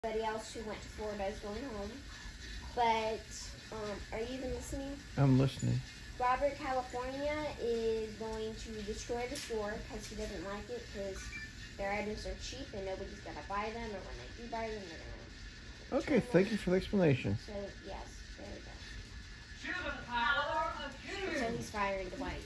Everybody else who went to Florida is going home. But, are you even listening? I'm listening. Robert, California is going to destroy the store because he doesn't like it because their items are cheap and nobody's going to buy them, or when they do buy them, they're going to... Okay, thank you for the explanation. So, yes, there we go. To the power of Kitten. So he's firing Dwight.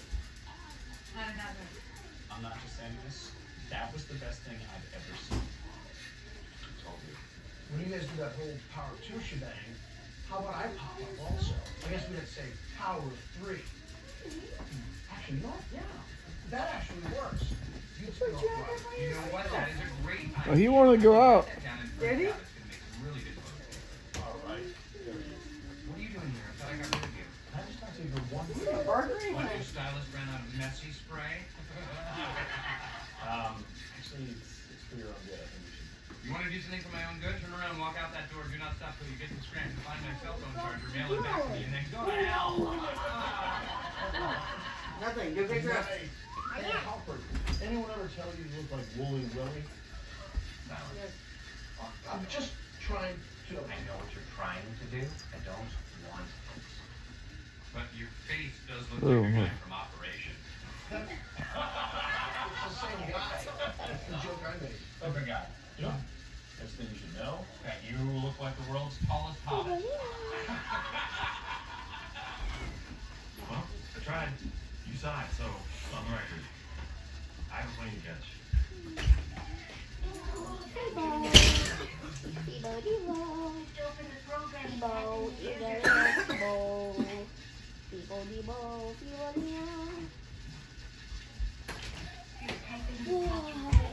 I'm not just saying this. That was the best thing I've ever seen. Totally. When you guys do that whole power of 2 shebang, how about I pop up also? I guess we'd have to say power of 3. Actually, no, yeah. That actually works. You know what? That is a great idea. Oh, he wanted to go out. Did he? It's going to make a really good photo. All right. What are you doing here? I thought I got rid of you. I just thought you were one. What, your stylist ran out of messy spray? Actually, it's for your own good. I think we should. You want to do something for my own good? Turn around, walk out that door. Do not stop till you get to Scranton. Find my cell phone charger, mail it back to me, and then go to hell. Nothing. Good picture. Hey, Halford, anyone ever tell you look like Wooly Willy? Silence. I'm just trying to... I know what you're trying to do. I don't want it. But your face does look like you're going from operation. It's the same guy. That's the joke I made. Okay, guy. Yeah. First thing you should know, that you look like the world's tallest hobbit. Well, I tried. You saw it, so on the record. I have a plane to catch. Whoa.